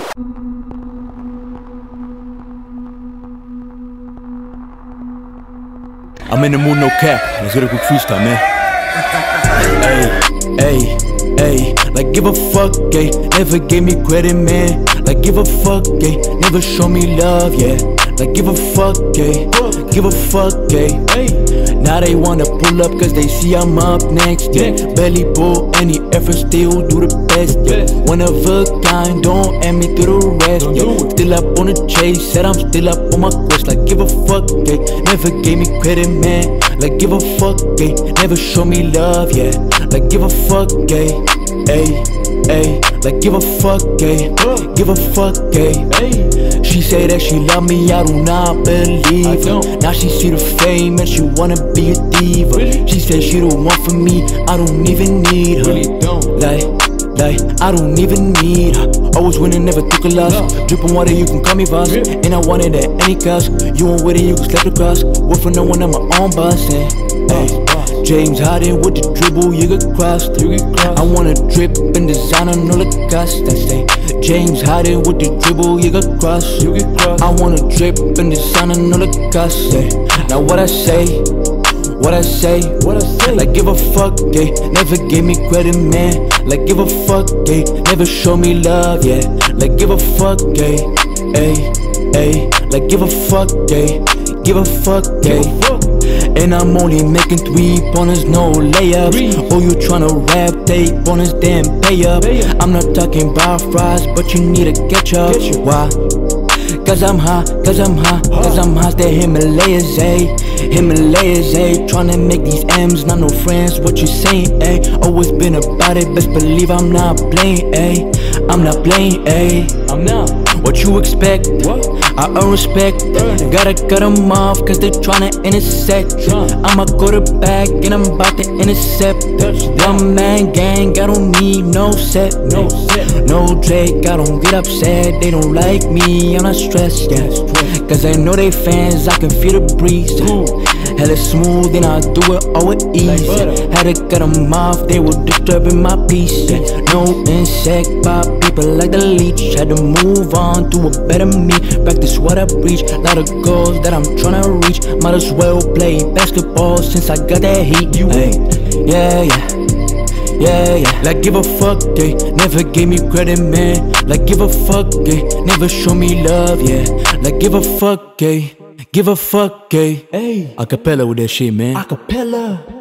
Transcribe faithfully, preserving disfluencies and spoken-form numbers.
I'm in the mood, no cap. Let's get a quick freestyle, man. Hey, hey, hey. Like give a fuck, gay. Never gave me credit, man. Like give a fuck, gay. Never show me love, yeah. Like give a fuck, gay. Give a fuck, gay. Now they wanna pull up cause they see I'm up next, yeah. Barely pull any effort, still do the best, yeah. One of a kind, don't add me to the rest, yeah. Still up on the chase, said I'm still up on my quest. Like give a fuck, gay. Never gave me credit, man. Like give a fuck, gay. Never show me love, yeah. Like give a fuck, gay. Ayy, ayy. Like give a fuck, gay. Give a fuck, gay. She say that she love me, I do not believe her. Now she see the fame and she wanna be a diva. She said she the one for me, I don't even need her. Like, like, I don't even need her. Always winning, never took a loss. Drippin' water, you can call me boss. And I want it at any cost. You want with it, you can slap the cross. Work for no one, I'm my own boss. And, ay, James Harden with the dribble, you get crossed. I wanna drip and design on all the cost. I say, James Harden with the dribble, you get crossed. I wanna drip and design on all the cost. Now what I say, what I say, what I say. Like give a fuck, gay. Never gave me credit, man. Like give a fuck, gay. Never show me love, yeah. Like give a fuck, gay. Ay, ay. Like give a fuck, gay. Give a fuck, gay. And I'm only making three pointers, no layups. Oh, you tryna rap, take pointers, then pay up. I'm not talking about fries, but you need to catch up. Why? Cause I'm high, cause I'm high, cause I'm high, the Himalayas, ayy. Himalayas, ayy. Tryna make these M's, not no friends, what you saying, ayy. Always been about it, best believe I'm not playing, ayy. I'm not playing, ayy. I'm not. What you expect? What? I earn respect. Gotta cut them off cause they tryna intersect. I'm a quarterback and I'm about to intercept. One man gang, I don't need no set. No set. No Drake, I don't get upset. They don't like me, I'm not stressed, yeah. Cause I know they fans, I can feel the breeze. Hella smooth and I do it all with ease. Had to cut them off, they were disturbing my peace. No insect by people like the leech. Had to move on to a better me. Practice what I preach, lot of goals that I'm tryna reach. Might as well play basketball since I got that heat. Ay, yeah, yeah, yeah, yeah. Like give a fuck, gay. Never gave me credit, man. Like give a fuck, gay. Never show me love, yeah. Like give a fuck, gay. Give a fuck, gay. Hey, acapella with that shit, man. Acapella.